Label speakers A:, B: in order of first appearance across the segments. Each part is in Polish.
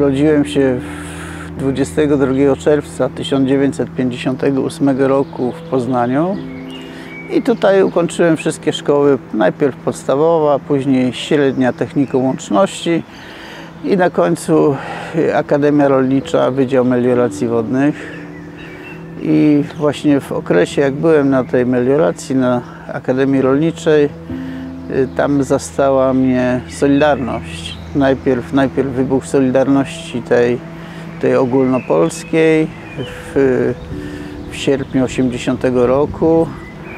A: Urodziłem się 22 czerwca 1958 roku w Poznaniu i tutaj ukończyłem wszystkie szkoły, najpierw podstawowa, później średnia technikum łączności i na końcu Akademia Rolnicza, Wydział Melioracji Wodnych. I właśnie w okresie, jak byłem na tej melioracji, na Akademii Rolniczej, tam zastała mnie Solidarność. Najpierw wybuch Solidarności tej ogólnopolskiej w sierpniu 80 roku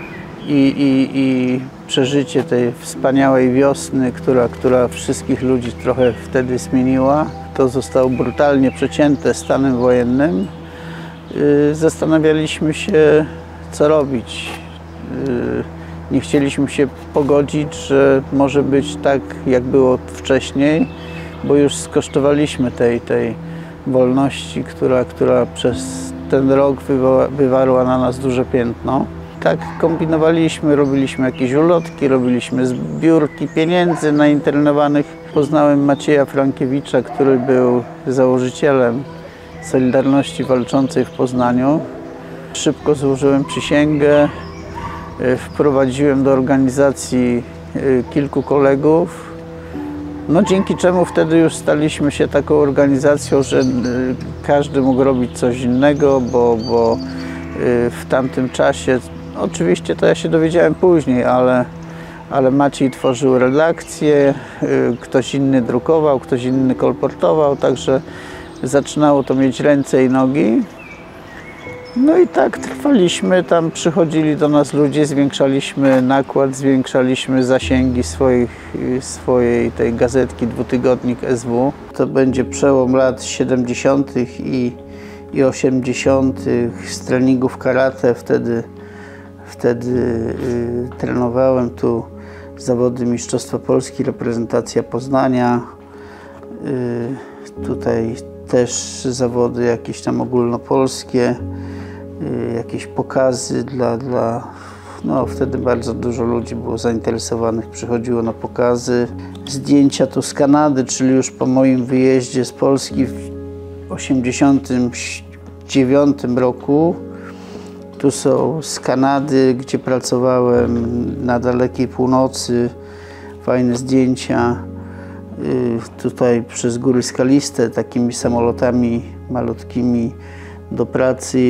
A: i przeżycie tej wspaniałej wiosny, która wszystkich ludzi trochę wtedy zmieniła. To zostało brutalnie przecięte stanem wojennym. Zastanawialiśmy się, co robić. Nie chcieliśmy się pogodzić, że może być tak, jak było wcześniej, bo już skosztowaliśmy tej wolności, która przez ten rok wywarła na nas duże piętno. Tak kombinowaliśmy, robiliśmy jakieś ulotki, robiliśmy zbiórki pieniędzy na internowanych. Poznałem Macieja Frankiewicza, który był założycielem Solidarności Walczącej w Poznaniu. Szybko złożyłem przysięgę, wprowadziłem do organizacji kilku kolegów, dzięki czemu wtedy już staliśmy się taką organizacją, że każdy mógł robić coś innego, bo w tamtym czasie, oczywiście to ja się dowiedziałem później, ale Maciej tworzył redakcję, ktoś inny drukował, ktoś inny kolportował, także zaczynało to mieć ręce i nogi. No i tak trwaliśmy, tam przychodzili do nas ludzie, zwiększaliśmy nakład, zwiększaliśmy zasięgi swojej tej gazetki, dwutygodnik SW. To będzie przełom lat 70. i 80. z treningów karate. Wtedy trenowałem tu zawody Mistrzostwa Polski, reprezentacja Poznania. Tutaj też zawody jakieś tam ogólnopolskie, jakieś pokazy wtedy bardzo dużo ludzi było zainteresowanych, przychodziło na pokazy. Zdjęcia tu z Kanady, czyli już po moim wyjeździe z Polski w 1989 roku. Tu są z Kanady, gdzie pracowałem na dalekiej północy, fajne zdjęcia. Tutaj przez góry skaliste, takimi samolotami malutkimi do pracy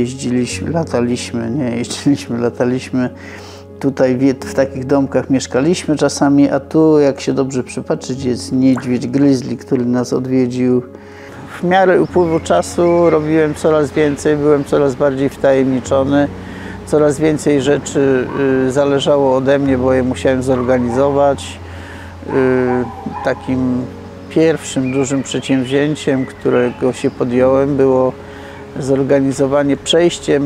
A: lataliśmy. Tutaj w takich domkach mieszkaliśmy czasami, a tu, jak się dobrze przypatrzyć, jest niedźwiedź grizzly, który nas odwiedził. W miarę upływu czasu robiłem coraz więcej, byłem coraz bardziej wtajemniczony. Coraz więcej rzeczy zależało ode mnie, bo je musiałem zorganizować. Takim pierwszym dużym przedsięwzięciem, którego się podjąłem, było zorganizowanie, przejście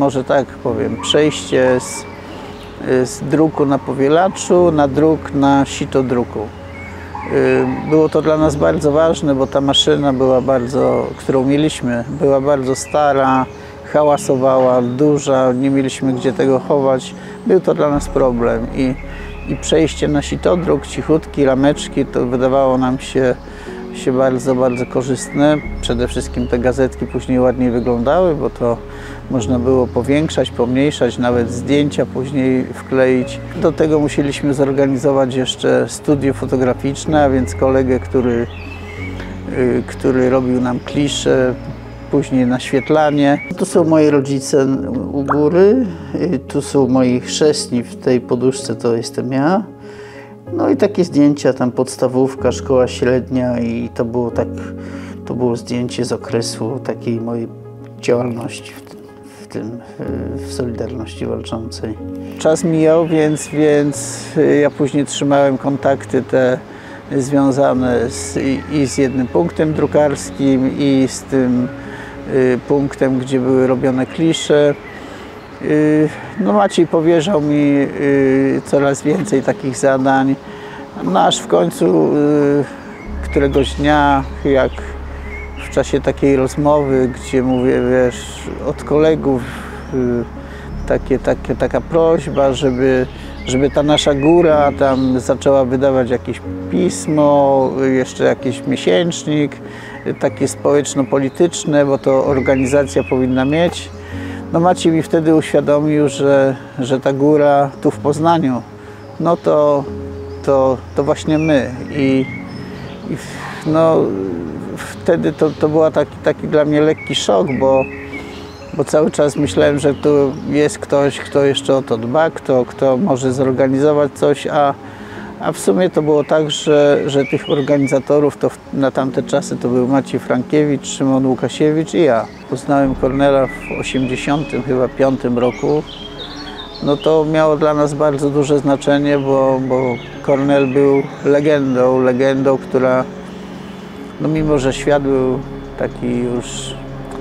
A: z druku na powielaczu na druk na sitodruku. Było to dla nas bardzo ważne, bo ta maszyna którą mieliśmy, była bardzo stara, hałasowała, duża, nie mieliśmy gdzie tego chować. Był to dla nas problem i przejście na sitodruk, cichutki, rameczki, to wydawało nam się bardzo, bardzo korzystne. Przede wszystkim te gazetki później ładniej wyglądały, bo to można było powiększać, pomniejszać, nawet zdjęcia później wkleić. Do tego musieliśmy zorganizować jeszcze studio fotograficzne, a więc kolegę, który robił nam klisze, później naświetlanie. Tu są moi rodzice u góry, tu są moi chrzestni, w tej poduszce to jestem ja. No i takie zdjęcia, tam podstawówka, szkoła średnia i to było zdjęcie z okresu takiej mojej działalności w Solidarności Walczącej. Czas mijał, więc ja później trzymałem kontakty te związane z jednym punktem drukarskim i z tym punktem, gdzie były robione klisze. Maciej powierzał mi coraz więcej takich zadań, aż w końcu któregoś dnia, jak w czasie takiej rozmowy, gdzie mówię, od kolegów taka prośba, żeby ta nasza góra tam zaczęła wydawać jakieś pismo, jeszcze jakiś miesięcznik, takie społeczno-polityczne, bo to organizacja powinna mieć. No Maciej mi wtedy uświadomił, że ta góra tu w Poznaniu, no to właśnie my. No, wtedy to był taki dla mnie lekki szok, bo cały czas myślałem, że tu jest ktoś, kto jeszcze o to dba, kto może zorganizować coś, a w sumie to było tak, że tych organizatorów to na tamte czasy to był Maciej Frankiewicz, Szymon Łukasiewicz i ja. Poznałem Kornela w 85 roku. No to miało dla nas bardzo duże znaczenie, bo Kornel był legendą, która, no mimo że świat był taki już,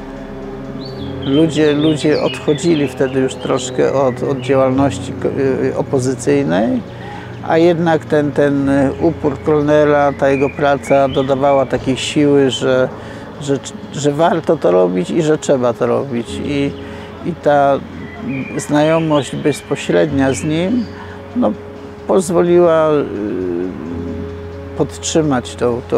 A: ludzie odchodzili wtedy już troszkę od działalności opozycyjnej, a jednak ten upór Kornela, ta jego praca dodawała takiej siły, że warto to robić i że trzeba to robić. I ta znajomość bezpośrednia z nim no, pozwoliła podtrzymać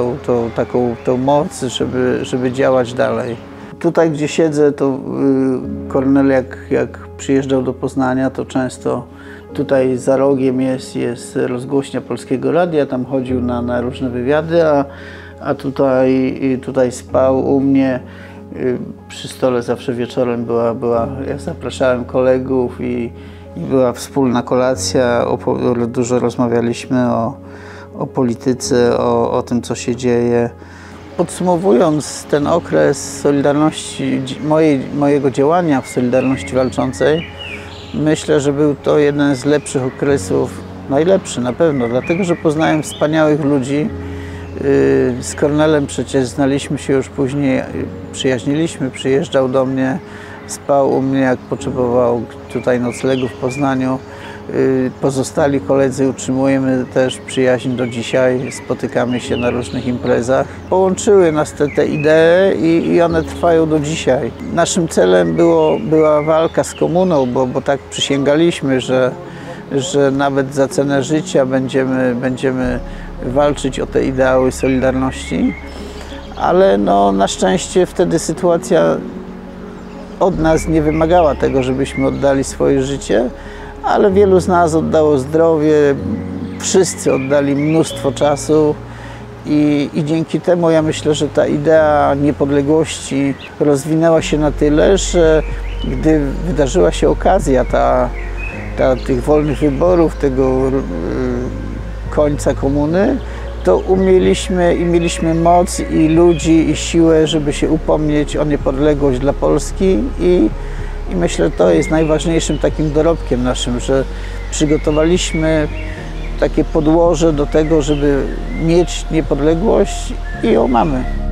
A: tą moc, żeby działać dalej. Tutaj, gdzie siedzę, to Kornel jak przyjeżdżał do Poznania, to często tutaj za rogiem jest rozgłośnia Polskiego Radia, tam chodził na różne wywiady, a tutaj spał u mnie. Przy stole zawsze wieczorem ja zapraszałem kolegów i była wspólna kolacja, dużo rozmawialiśmy o polityce, o tym, co się dzieje. Podsumowując ten okres Solidarności, mojego działania w Solidarności Walczącej, myślę, że był to jeden z lepszych okresów, najlepszy na pewno, dlatego że poznałem wspaniałych ludzi. Z Kornelem przecież znaliśmy się już później, przyjaźniliśmy, przyjeżdżał do mnie, spał u mnie, jak potrzebował tutaj noclegu w Poznaniu. Pozostali koledzy utrzymujemy też przyjaźń do dzisiaj, spotykamy się na różnych imprezach. Połączyły nas te idee i one trwają do dzisiaj. Naszym celem była walka z komuną, bo tak przysięgaliśmy, że nawet za cenę życia będziemy walczyć o te ideały Solidarności, ale no, na szczęście wtedy sytuacja od nas nie wymagała tego, żebyśmy oddali swoje życie, ale wielu z nas oddało zdrowie, wszyscy oddali mnóstwo czasu i dzięki temu ja myślę, że ta idea niepodległości rozwinęła się na tyle, że gdy wydarzyła się okazja tych wolnych wyborów, tego końca komuny, to mieliśmy moc i ludzi i siłę, żeby się upomnieć o niepodległość dla Polski i myślę, że to jest najważniejszym takim dorobkiem naszym, że przygotowaliśmy takie podłoże do tego, żeby mieć niepodległość i ją mamy.